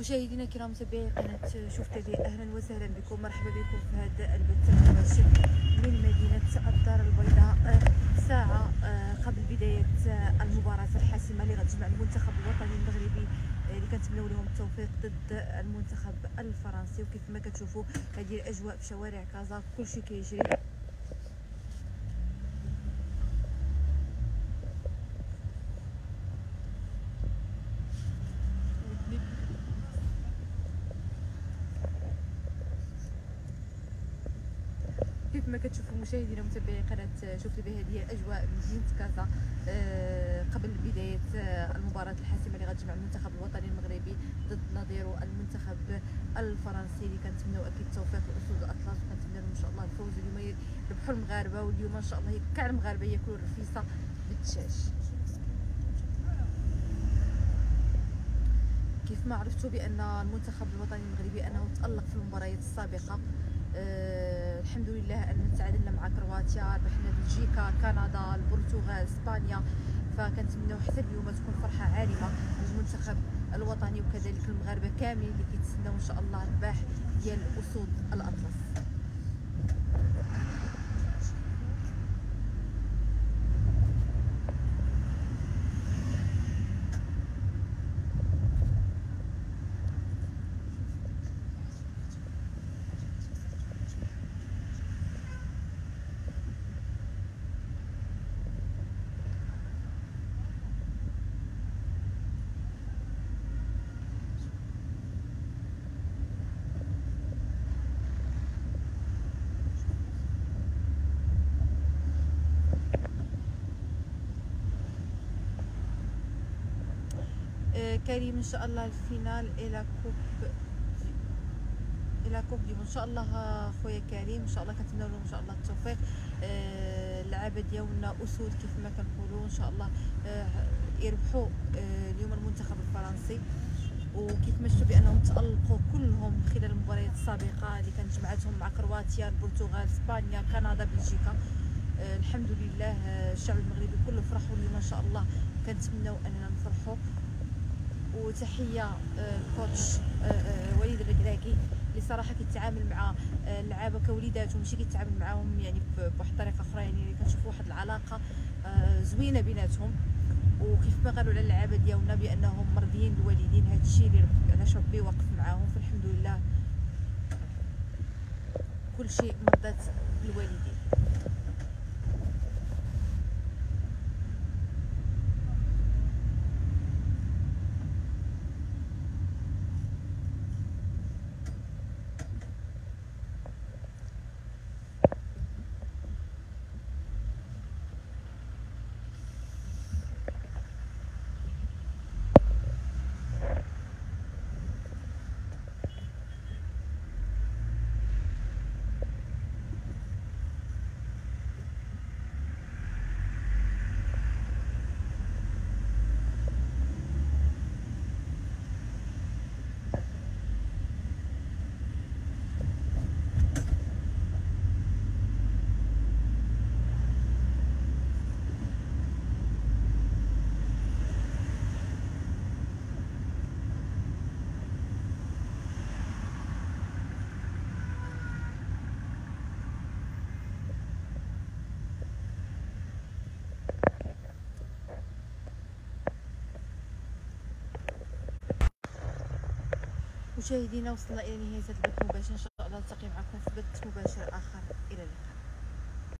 مشاهدينا الكرام متابعي قناه شوف تيفي، اهلا وسهلا بكم، مرحبا بكم في هذا البث المباشر من مدينه الدار البيضاء ساعه قبل بدايه المباراه الحاسمه اللي غتجمع المنتخب الوطني المغربي اللي كنتمنوا لهم التوفيق ضد المنتخب الفرنسي. وكيف ما كتشوفوا هذه الاجواء في شوارع كازا، كلشي كيجري. كيف ما كتشوفوا مشاهدينا متابعي قناه شوف تيفي، هذه اجواء مدينه كازا قبل بدايه المباراه الحاسمه اللي غتجمع المنتخب الوطني المغربي ضد نظيره المنتخب الفرنسي، اللي كنتمناو اكيد التوفيق لاسود الاطلس، وكنتمنى لهم ان شاء الله الفوز اليوم، يربحوا المغاربه، واليوم ان شاء الله كاع المغاربه ياكلوا الرفيسه بالدجاج. كيف ما عرفتوا بان المنتخب الوطني المغربي انه تالق في المباريات السابقه، الحمد لله ان تعادلنا مع كرواتيا، ربحنا بلجيكا، كندا، البرتغال، اسبانيا، فكنتمناو حتى اليوم تكون فرحه عارمه للمنتخب الوطني وكذلك المغاربه كاملين اللي كيتسناو ان شاء الله الرباح ديال اسود الاطلس. كريم ان شاء الله الفينال الى كوب ديما ان شاء الله. خويا كريم ان شاء الله كنتمنى لهم ان شاء الله التوفيق. اللعابه ديالنا اسود كيف ما كنقولوا، ان شاء الله يربحوا اليوم المنتخب الفرنسي. وكيف ما شفتوا بانهم تالقوا كلهم خلال المباريات السابقه اللي كانت جمعتهم مع كرواتيا، البرتغال، اسبانيا، كندا، بلجيكا. الحمد لله الشعب المغربي كله فرحوا اليوم ان شاء الله، كنتمناو اننا نفرحوا. وتحيه الكوتش وليد الركراكي اللي صراحه كيتعامل مع اللعابه كوليداتهم، ماشي كيتعامل معاهم يعني بواحد الطريقه اخرى، يعني كنشوفوا واحد العلاقه زوينه بيناتهم. وكيف ما قالوا على اللعابه ديالنا بانهم مرضيين بالوالدين، هذا الشيء اللي علاش ربي واقف معاهم، فالحمد لله كل شيء مرضات بالوالدين. مشاهدينا وصلنا الى نهايه هذا البث المباشر، ان شاء الله نلتقي معكم في بث مباشر اخر، الى اللقاء.